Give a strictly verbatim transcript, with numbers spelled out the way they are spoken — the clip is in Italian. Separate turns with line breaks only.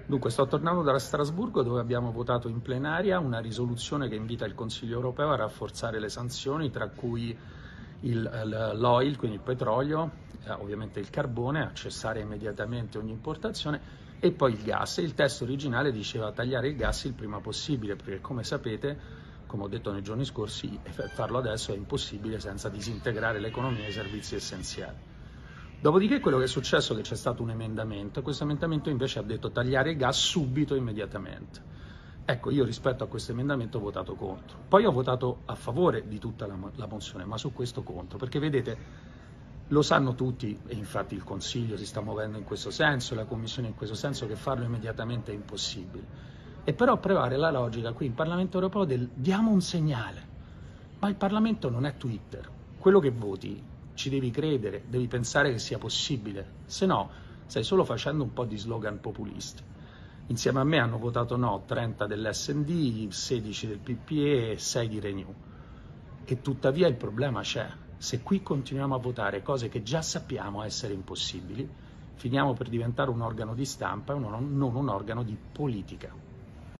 Dunque, sto tornando da Strasburgo dove abbiamo votato in plenaria una risoluzione che invita il Consiglio europeo a rafforzare le sanzioni, tra cui l'oil, quindi il petrolio, eh, ovviamente il carbone, a cessare immediatamente ogni importazione, e poi il gas. Il testo originale diceva tagliare il gas il prima possibile, perché come sapete, come ho detto nei giorni scorsi, farlo adesso è impossibile senza disintegrare l'economia e i servizi essenziali. Dopodiché quello che è successo è che c'è stato un emendamento, e questo emendamento invece ha detto tagliare il gas subito, immediatamente. Ecco, io rispetto a questo emendamento ho votato contro. Poi ho votato a favore di tutta la, la mozione, ma su questo contro, perché vedete, lo sanno tutti, e infatti il Consiglio si sta muovendo in questo senso, la Commissione in questo senso, che farlo immediatamente è impossibile. E però prevale la logica qui in Parlamento europeo del diamo un segnale, ma il Parlamento non è Twitter, quello che voti ci devi credere, devi pensare che sia possibile, se no stai solo facendo un po' di slogan populisti. Insieme a me hanno votato no trenta dell'S and D, sedici del P P E e sei di Renew. E tuttavia il problema c'è. Se qui continuiamo a votare cose che già sappiamo essere impossibili, finiamo per diventare un organo di stampa e non un organo di politica.